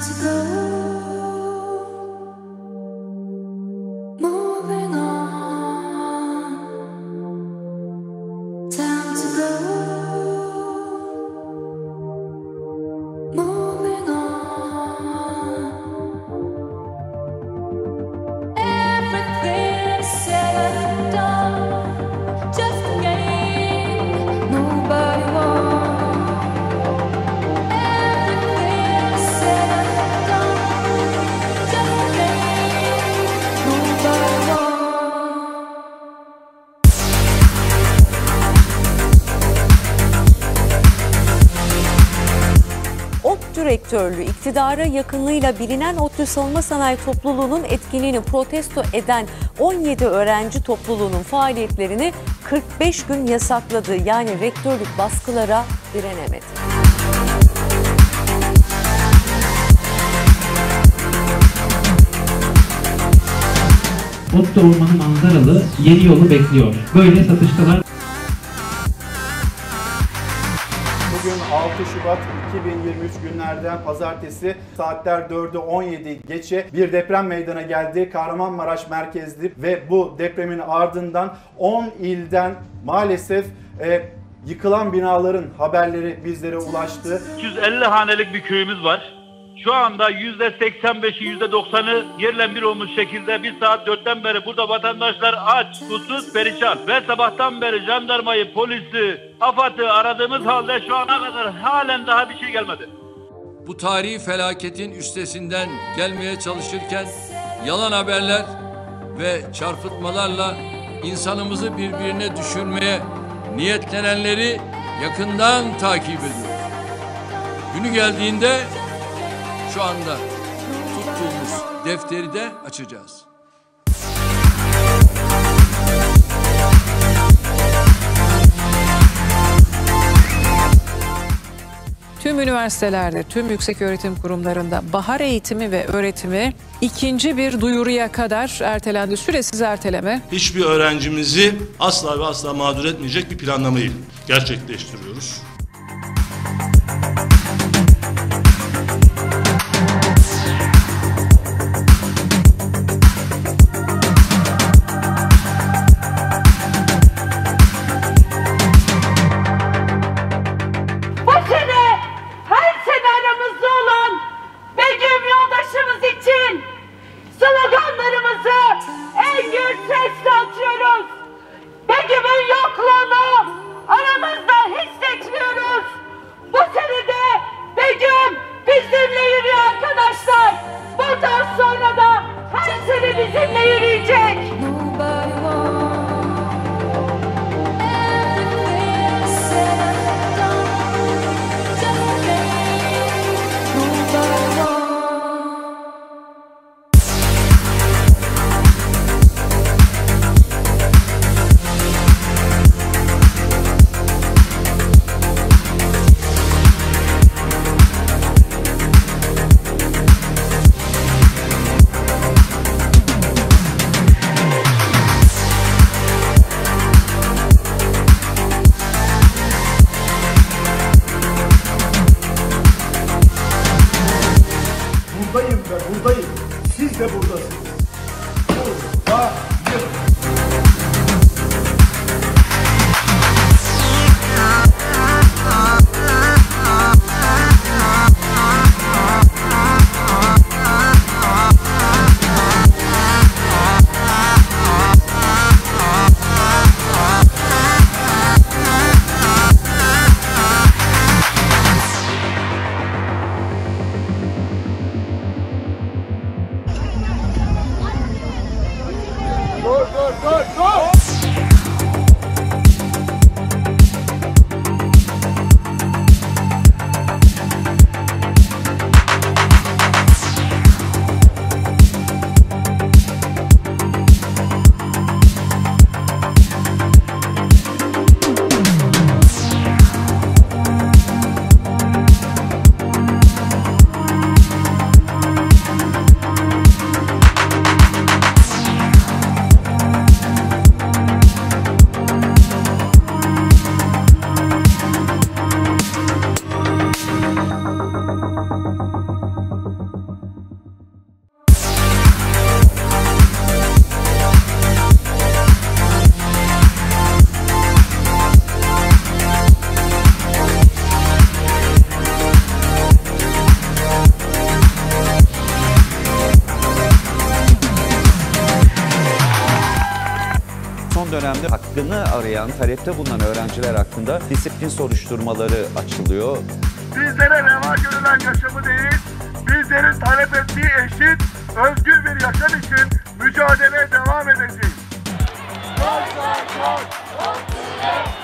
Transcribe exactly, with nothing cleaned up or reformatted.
ODTÜ rektörlüğü iktidara yakınlığıyla bilinen ODTÜ Savunma Sanayi Topluluğu'nun etkinliğini protesto eden on yedi öğrenci topluluğunun faaliyetlerini kırk beş gün yasakladı. Yani rektörlük baskılara direnemedi. ODTÜ Ormanı manzaralı yeni yolu bekliyor. Böyle satıştalar. Bugün altı Şubat iki bin yirmi üç günlerden pazartesi saatler dördü on yedi geçe bir deprem meydana geldi. Kahramanmaraş merkezli ve bu depremin ardından on ilden maalesef e, yıkılan binaların haberleri bizlere ulaştı. üç yüz elli hanelik bir köyümüz var. Şu anda yüzde seksen beşi, yüzde doksanı yerle bir olmuş şekilde bir saat dörtten beri burada vatandaşlar aç, susuz, perişan. Ve sabahtan beri jandarmayı, polisi, AFAD'ı aradığımız halde şu ana kadar halen daha bir şey gelmedi. Bu tarihi felaketin üstesinden gelmeye çalışırken yalan haberler ve çarpıtmalarla insanımızı birbirine düşürmeye niyetlenenleri yakından takip ediyoruz. Günü geldiğinde şu anda tuttuğumuz defteri de açacağız. Tüm üniversitelerde, tüm yükseköğretim kurumlarında bahar eğitimi ve öğretimi ikinci bir duyuruya kadar ertelendi. Süresiz erteleme. Hiçbir öğrencimizi asla ve asla mağdur etmeyecek bir planlamayı gerçekleştiriyoruz. Sloganlarımızı en gür sesle atıyoruz. Begüm'ün yokluğunu aramızda hissetmiyoruz. hakkını arayan, talepte bulunan öğrenciler hakkında disiplin soruşturmaları açılıyor. Bizlere reva görülen yaşamı değil, bizlerin talep ettiği eşit, özgür bir yaşam için mücadeleye devam edeceğiz.